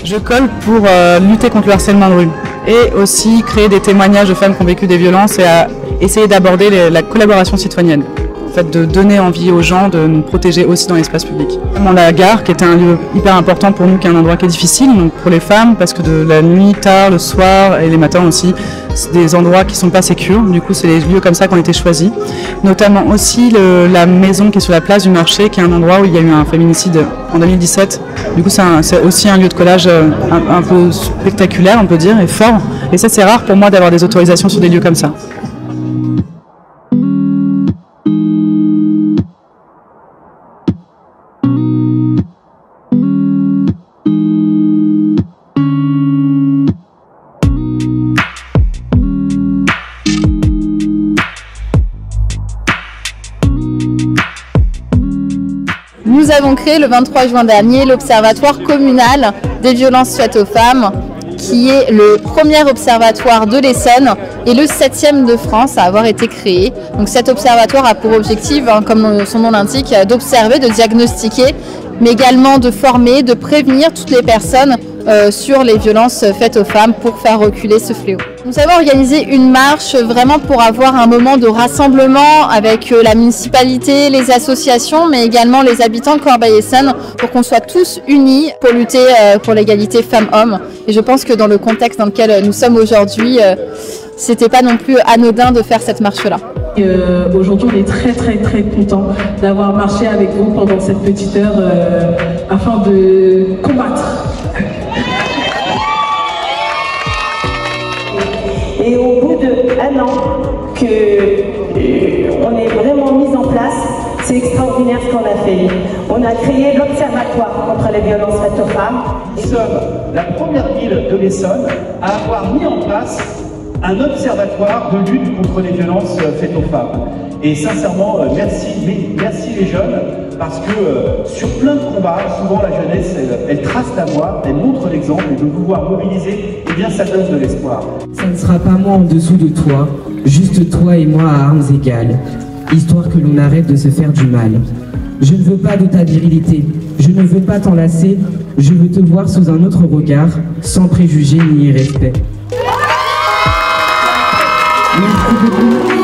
Je colle pour lutter contre le harcèlement de rue et aussi créer des témoignages de femmes qui ont vécu des violences et à essayer d'aborder la collaboration citoyenne. En fait, de donner envie aux gens de nous protéger aussi dans l'espace public. La gare, qui était un lieu hyper important pour nous, qui est un endroit qui est difficile, donc pour les femmes, parce que de la nuit, tard, le soir et les matins aussi, c'est des endroits qui ne sont pas sécures. Du coup, c'est des lieux comme ça qui ont été choisis. Notamment aussi la maison qui est sur la place du marché, qui est un endroit où il y a eu un féminicide en 2017. Du coup, c'est aussi un lieu de collage un peu spectaculaire, on peut dire, et fort. Et ça, c'est rare pour moi d'avoir des autorisations sur des lieux comme ça. Nous avons créé le 23 juin dernier l'Observatoire communal des violences faites aux femmes, qui est le premier observatoire de l'Essonne et le 7e de France à avoir été créé. Donc cet observatoire a pour objectif, comme son nom l'indique, d'observer, de diagnostiquer, mais également de former, de prévenir toutes les personnes sur les violences faites aux femmes pour faire reculer ce fléau. Nous avons organisé une marche vraiment pour avoir un moment de rassemblement avec la municipalité, les associations, mais également les habitants de Corbeil-Essonnes pour qu'on soit tous unis pour lutter pour l'égalité femmes-hommes. Et je pense que dans le contexte dans lequel nous sommes aujourd'hui, c'était pas non plus anodin de faire cette marche-là. Aujourd'hui, on est très contents d'avoir marché avec vous pendant cette petite heure afin de combattre. Et au bout d'1 an qu'on est vraiment mis en place, c'est extraordinaire ce qu'on a fait. On a créé l'Observatoire contre les violences faites aux femmes. Nous sommes la première ville de l'Essonne à avoir mis en place un observatoire de lutte contre les violences faites aux femmes. Et sincèrement, merci les jeunes, parce que sur plein de combats, souvent la jeunesse, elle trace la voie, elle montre l'exemple, et de pouvoir mobiliser, eh bien ça donne de l'espoir. Ça ne sera pas moi en dessous de toi, juste toi et moi à armes égales, histoire que l'on arrête de se faire du mal. Je ne veux pas de ta virilité, je ne veux pas t'enlacer, je veux te voir sous un autre regard, sans préjugés ni irrespect. Merci beaucoup.